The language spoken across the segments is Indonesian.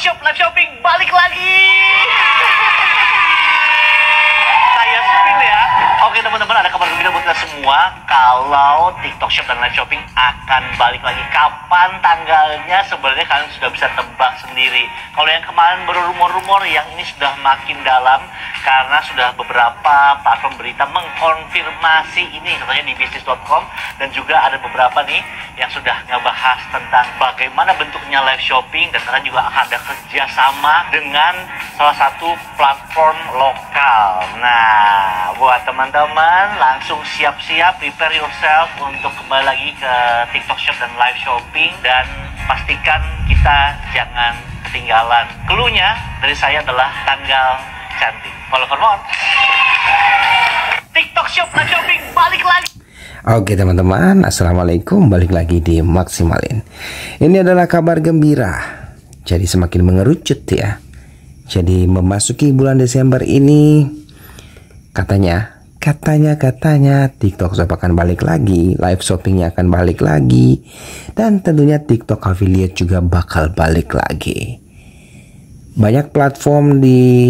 Shop Live Shopping balik lagi. Saya Spin ya. Oke teman-teman, ada kabar gembira buat kita semua. Kalau TikTok Shop dan Live Shopping akan balik lagi. Kapan tanggalnya sebenarnya kalian sudah bisa tebak sendiri. Kalau yang kemarin berumor-rumor, yang ini sudah makin dalam. Karena sudah beberapa platform berita mengkonfirmasi ini. Contohnya di bisnis.com. Dan juga ada beberapa nih yang sudah ngebahas tentang bagaimana bentuknya live shopping. Dan karena juga akan ada kerjasama dengan salah satu platform lokal. Nah, buat teman-teman langsung siap-siap, prepare yourself untuk kembali lagi ke TikTok Shop dan live shopping. Dan pastikan kita jangan ketinggalan. Cluenya dari saya adalah tanggal cantik. Follow for more. TikTok Shop live shopping balik lagi. Oke teman-teman, assalamualaikum, balik lagi di Maksimalin. Ini adalah kabar gembira. Jadi semakin mengerucut ya. Jadi memasuki bulan Desember ini, katanya TikTok Shop akan balik lagi, live shoppingnya akan balik lagi, dan tentunya TikTok affiliate juga bakal balik lagi. Banyak platform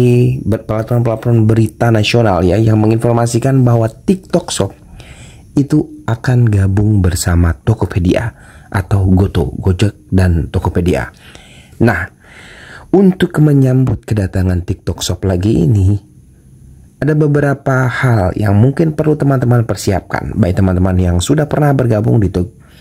berita nasional ya yang menginformasikan bahwa TikTok Shop itu akan gabung bersama Tokopedia atau Goto, Gojek dan Tokopedia. Nah, untuk menyambut kedatangan TikTok Shop lagi ini, ada beberapa hal yang mungkin perlu teman-teman persiapkan. Baik teman-teman yang sudah pernah bergabung di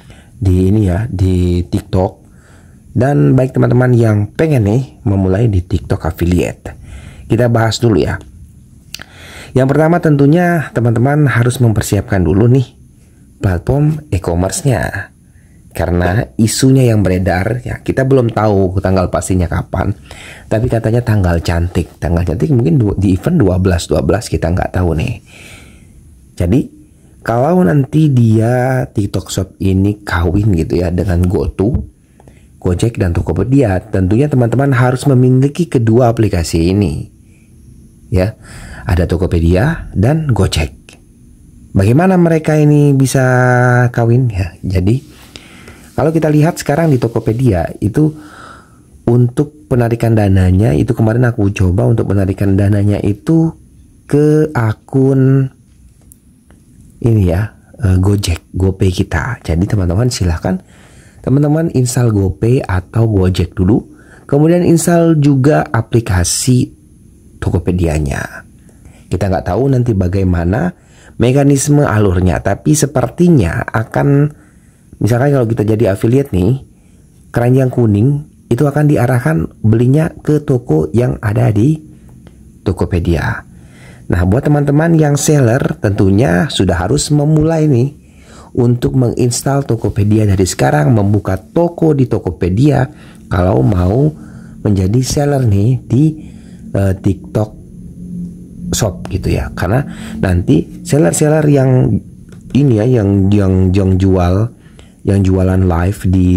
TikTok, dan baik teman-teman yang pengen nih memulai di TikTok affiliate. Kita bahas dulu ya. Yang pertama tentunya teman-teman harus mempersiapkan dulu nih platform e-commerce-nya. Karena isunya yang beredar ya, kita belum tahu tanggal pastinya kapan. Tapi katanya tanggal cantik. Tanggal cantik mungkin di event 12 kita nggak tahu nih. Jadi kalau nanti dia TikTok Shop ini kawin gitu ya dengan GoTo, Gojek dan Tokopedia, tentunya teman-teman harus memiliki kedua aplikasi ini. Ya, ada Tokopedia dan Gojek. Bagaimana mereka ini bisa kawin ya? Jadi kalau kita lihat sekarang di Tokopedia itu untuk penarikan dananya itu kemarin aku coba untuk penarikan dananya itu ke akun ini ya, Gojek, GoPay kita. Jadi teman-teman silahkan teman-teman install GoPay atau Gojek dulu, kemudian install juga aplikasi Tokopedia-nya. Kita nggak tahu nanti bagaimana mekanisme alurnya, tapi sepertinya akan, misalkan kalau kita jadi affiliate nih, keranjang kuning itu akan diarahkan belinya ke toko yang ada di Tokopedia. Nah, buat teman-teman yang seller tentunya sudah harus memulai nih untuk menginstal Tokopedia dari sekarang, membuka toko di Tokopedia kalau mau menjadi seller nih di TikTok Shop gitu ya. Karena nanti seller-seller yang ini ya, yang jualan live di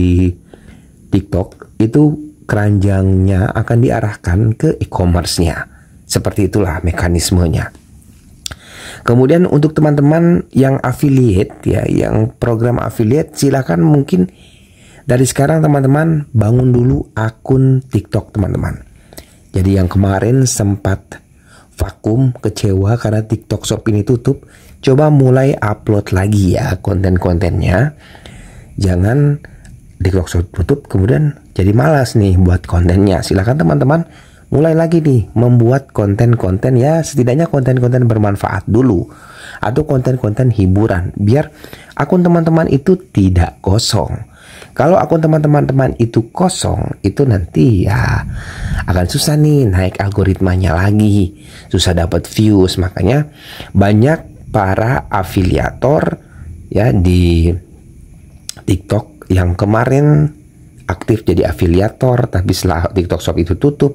TikTok itu keranjangnya akan diarahkan ke e-commerce-nya. Seperti itulah mekanismenya. Kemudian untuk teman-teman yang affiliate ya, yang program affiliate, silakan mungkin dari sekarang teman-teman bangun dulu akun TikTok teman-teman. Jadi yang kemarin sempat vakum, kecewa karena TikTok Shop ini tutup, coba mulai upload lagi ya konten-kontennya. Jangan TikTok Shop tutup kemudian jadi malas nih buat kontennya. Silakan teman-teman mulai lagi nih membuat konten-konten ya, setidaknya konten-konten bermanfaat dulu atau konten-konten hiburan biar akun teman-teman itu tidak kosong. Kalau akun teman-teman itu kosong, itu nanti ya akan susah nih naik algoritmanya lagi, susah dapat views. Makanya banyak para afiliator ya di TikTok yang kemarin aktif jadi afiliator, tapi setelah TikTok Shop itu tutup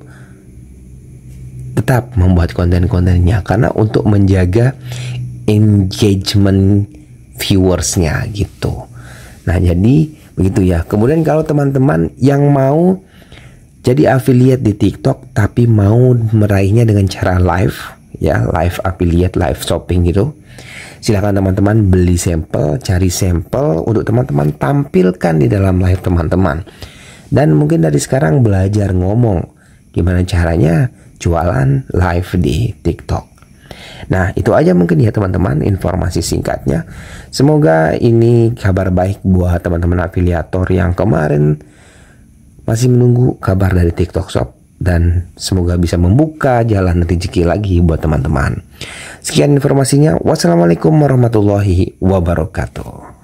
tetap membuat konten-kontennya karena untuk menjaga engagement viewersnya gitu. Nah jadi begitu ya. Kemudian kalau teman-teman yang mau jadi affiliate di TikTok tapi mau meraihnya dengan cara live ya, live affiliate, live shopping gitu, silahkan teman-teman beli sampel, cari sampel untuk teman-teman tampilkan di dalam live teman-teman. Dan mungkin dari sekarang belajar ngomong. gimana caranya jualan live di TikTok. Nah, itu aja mungkin ya teman-teman informasi singkatnya. Semoga ini kabar baik buat teman-teman afiliator yang kemarin masih menunggu kabar dari TikTok Shop, dan semoga bisa membuka jalan rezeki lagi buat teman-teman. Sekian informasinya. Wassalamualaikum warahmatullahi wabarakatuh.